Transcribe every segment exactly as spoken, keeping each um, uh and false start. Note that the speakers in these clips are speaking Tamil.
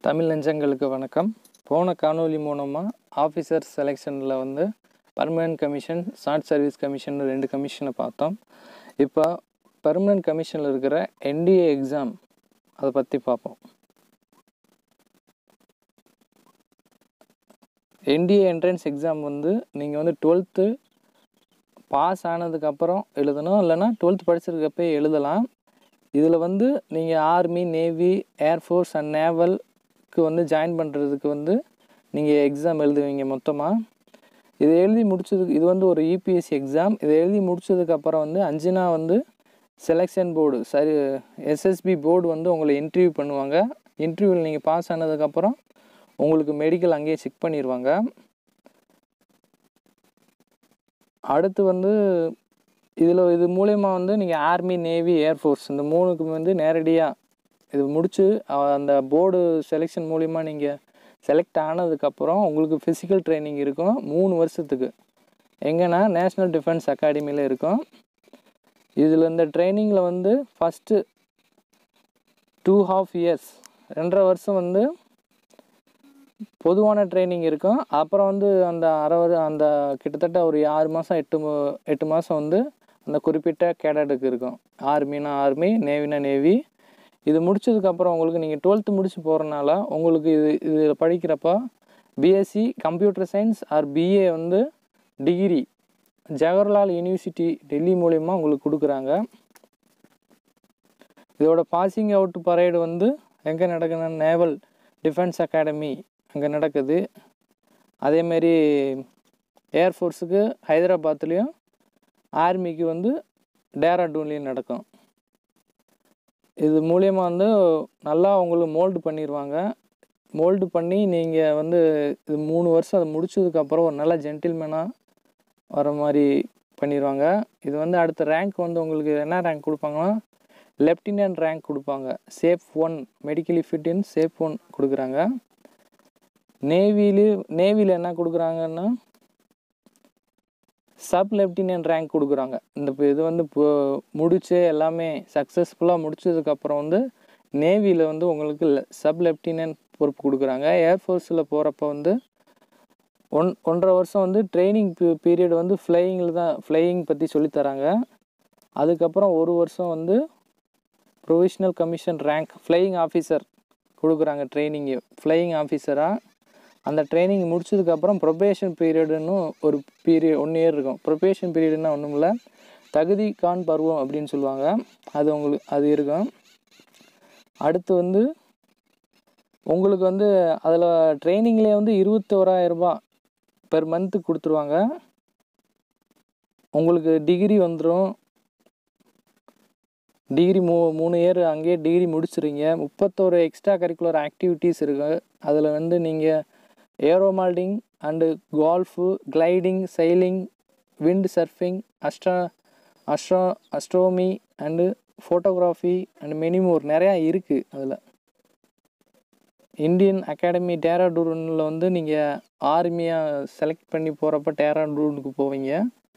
தமிழ் நெஞ்சங்களுக்கு வணக்கம். போன காணொளி மூலமாக ஆஃபீஸர் செலெக்ஷனில் வந்து permanent commission, short service commission ரெண்டு கமிஷனை பார்த்தோம். இப்போ பர்மனெண்ட் கமிஷனில் இருக்கிற என்டிஏ எக்ஸாம் அதை பற்றி பார்ப்போம். என்டிஏ என்ட்ரன்ஸ் எக்ஸாம் வந்து நீங்கள் வந்து டுவெல்த்து பாஸ் ஆனதுக்கப்புறம் எழுதணும், இல்லைனா டுவெல்த் படிச்சிருக்கப்பே எழுதலாம். இதில் வந்து நீங்கள் army, navy, air force and naval வந்து ஜாயின் பண்ணுறதுக்கு வந்து நீங்கள் எக்ஸாம் எழுதுவீங்க மொத்தமாக. இதை எழுதி முடிச்சதுக்கு இது வந்து ஒரு யூபிஎஸ்சி எக்ஸாம். இதை எழுதி முடிச்சதுக்கப்புறம் வந்து அஞ்சுனா வந்து செலெக்ஷன் போர்டு சரி எஸ்எஸ்பி போர்டு வந்து உங்களை இன்டர்வியூ பண்ணுவாங்க. இன்டர்வியூவில் நீங்கள் பாஸ் ஆனதுக்கப்புறம் உங்களுக்கு மெடிக்கல் அங்கேயே செக் பண்ணிடுவாங்க. அடுத்து வந்து இதில் இது மூலயமா வந்து நீங்கள் ஆர்மி, நேவி, ஏர்ஃபோர்ஸ் இந்த மூணுக்கு வந்து நேரடியாக இது முடித்து அந்த போர்டு செலெக்ஷன் மூலிமா நீங்கள் செலக்ட் ஆனதுக்கப்புறம் உங்களுக்கு ஃபிசிக்கல் ட்ரைனிங் இருக்கும் மூணு வருஷத்துக்கு. எங்கன்னா நேஷ்னல் டிஃபென்ஸ் அகாடமியில் இருக்கும். இதில் இந்த ட்ரைனிங்கில் வந்து ஃபஸ்ட்டு டூ ஹாஃப் இயர்ஸ் ரெண்டரை வருஷம் வந்து பொதுவான ட்ரைனிங் இருக்கும். அப்புறம் வந்து அந்த அரை அந்த கிட்டத்தட்ட ஒரு ஆறு மாதம் எட்டு எட்டு மாதம் வந்து அந்த குறிப்பிட்ட கேடட்டுக்கு இருக்கும். ஆர்மினா ஆர்மி, நேவினா நேவி. இது முடிச்சதுக்கப்புறம் உங்களுக்கு நீங்கள் டுவெல்த்து முடிச்சு போகிறனால உங்களுக்கு இது இதில் படிக்கிறப்ப BSc computer science or BA வந்து டிகிரி ஜவஹர்லால் யூனிவர்சிட்டி டெல்லி மூலயமா உங்களுக்கு கொடுக்குறாங்க. இதோட பாசிங் அவுட் பரேடு வந்து எங்கே நடக்குதுன்னா நேவல் டிஃபென்ஸ் அகாடமி அங்கே நடக்குது. அதேமாரி ஏர்ஃபோர்ஸுக்கு ஹைதராபாத்லேயும், ஆர்மிக்கு வந்து டேராடூன்லேயும் நடக்கும். இது மூலயமா வந்து நல்லா உங்களுக்கு மோல்டு பண்ணிடுவாங்க. மோல்டு பண்ணி நீங்கள் வந்து இது மூணு வருஷம் அதை முடிச்சதுக்கப்புறம் ஒரு நல்ல ஜென்டில்மேனாக வர மாதிரி பண்ணிடுவாங்க. இது வந்து அடுத்த ரேங்க் வந்து உங்களுக்கு என்ன ரேங்க் கொடுப்பாங்கன்னா லெஃப்டினன்ட் ரேங்க் கொடுப்பாங்க. Shape one medically fit in shape one கொடுக்குறாங்க. நேவிலு நேவியில் என்ன கொடுக்குறாங்கன்னா சப் லெஃப்டினன்ட் ரேங்க் கொடுக்குறாங்க. இந்த இப்போ இது வந்து இப்போ முடிச்சு எல்லாமே சக்ஸஸ்ஃபுல்லாக முடிச்சதுக்கப்புறம் வந்து நேவியில் வந்து உங்களுக்கு சப் லெஃப்டினன்ட் பொறுப்பு கொடுக்குறாங்க. ஏர்ஃபோர்ஸில் போகிறப்ப வந்து ஒன் ஒன்றரை வருஷம் வந்து ட்ரைனிங் பீரியட் வந்து ஃப்ளையிங்கில் தான் ஃப்ளையிங் பற்றி சொல்லித்தராங்க. அதுக்கப்புறம் ஒரு வருஷம் வந்து provisional commission rank flying officer கொடுக்குறாங்க ட்ரைனிங்கு ஃப்ளையிங் ஆஃபீஸராக. அந்த ட்ரைனிங் முடிச்சதுக்கப்புறம் ப்ரொபேஷன் பீரியடுன்னு ஒரு பீரியட் ஒன் இயர் இருக்கும். ப்ரொபேஷன் பீரியடுன்னா ஒன்றும் இல்லை, தகுதி கான் பருவம் அப்படின்னு சொல்லுவாங்க. அது உங்களுக்கு அது இருக்கும். அடுத்து வந்து உங்களுக்கு வந்து அதில் ட்ரைனிங்லேயே வந்து இருபத்தோராயிரரூபா பெர் மந்த்து கொடுத்துருவாங்க. உங்களுக்கு டிகிரி வந்துடும். டிகிரி மூ மூணு இயர் அங்கேயே டிகிரி முடிச்சுருங்க. முப்பத்தோரு எக்ஸ்ட்ரா கரிக்குலர் ஆக்டிவிட்டீஸ் இருக்குது. அதில் வந்து நீங்கள் aeromodelling and golf, gliding, sailing, wind surfing, astro astro astronomy and photography and many more நிறையா இருக்குது. அதில் இந்தியன் அகாடமி டேராடூனில் வந்து நீங்கள் ஆர்மியாக செலக்ட் பண்ணி போகிறப்ப டேராடூனுக்கு போவீங்க.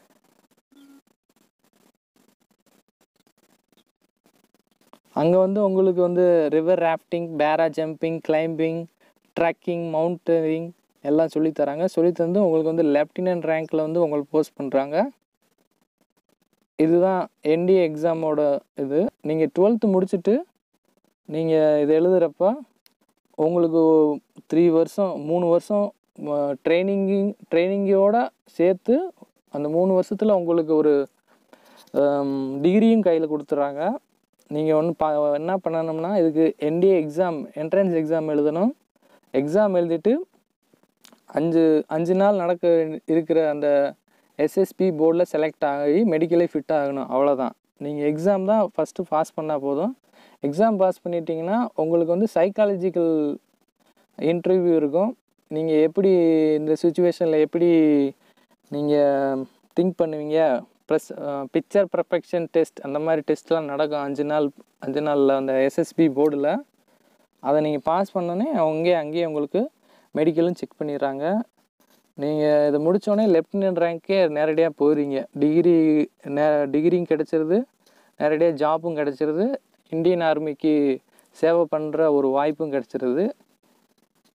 அங்கே வந்து உங்களுக்கு வந்து river rafting, para jumping, climbing, trekking, mountaineering எல்லாம் சொல்லித்தராங்க. சொல்லித்தந்து உங்களுக்கு வந்து லெஃப்டினன்ட் ரேங்க்கில் வந்து உங்களுக்கு போஸ்ட் பண்ணுறாங்க. இதுதான் என்டிஏ எக்ஸாமோட இது. நீங்கள் டுவெல்த்து முடிச்சுட்டு நீங்கள் இது எழுதுகிறப்ப உங்களுக்கு த்ரீ வருஷம் மூணு வருஷம் ட்ரைனிங்கிங் ட்ரைனிங்கோடு சேர்த்து அந்த மூணு வருஷத்தில் உங்களுக்கு ஒரு டிகிரியும் கையில் கொடுத்துட்றாங்க. நீங்கள் ஒன்று பா என்ன பண்ணணும்னா இதுக்கு என்டிஏ எக்ஸாம் என்ட்ரன்ஸ் எக்ஸாம் எழுதணும். எக்ஸாம் எழுதிட்டு அஞ்சு அஞ்சு நாள் நடக்க இருக்கிற அந்த எஸ்எஸ்பி போர்டில் செலக்ட் ஆகி மெடிக்கலே ஃபிட் ஆகணும். அவ்வளோதான். நீங்கள் எக்ஸாம் தான் ஃபஸ்ட்டு பாஸ் பண்ணால் போதும். எக்ஸாம் பாஸ் பண்ணிட்டீங்கன்னா உங்களுக்கு வந்து சைக்காலஜிக்கல் இன்டர்வியூ இருக்கும். நீங்கள் எப்படி இந்த சுச்சுவேஷனில் எப்படி நீங்கள் திங்க் பண்ணுவீங்க, ப்ளஸ் பிக்சர் பர்ஃபெக்ஷன் டெஸ்ட் அந்த மாதிரி டெஸ்ட்லாம் நடக்கும் அஞ்சு நாள் அஞ்சு நாளில் அந்த எஸ்எஸ்பி போர்டில். அதை நீங்கள் பாஸ் பண்ணோன்னே அவங்க அங்கேயே உங்களுக்கு மெடிக்கலும் செக் பண்ணிடுறாங்க. நீங்கள் இதை முடித்தோடனே லெஃப்டினன்ட் ரேங்க்கே நேரடியாக போகிறீங்க. டிகிரி நே டிகிரியும் கிடச்சிருது, நேரடியாக ஜாப்பும் கிடச்சிருது, இந்தியன் ஆர்மிக்கு சேவை பண்ணுற ஒரு வாய்ப்பும் கிடச்சிருது.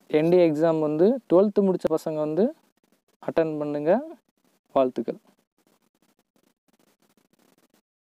என்டிஏ எக்ஸாம் வந்து டுவெல்த்து முடித்த பசங்க வந்து அட்டன் பண்ணுங்கள். வாழ்த்துக்கள்.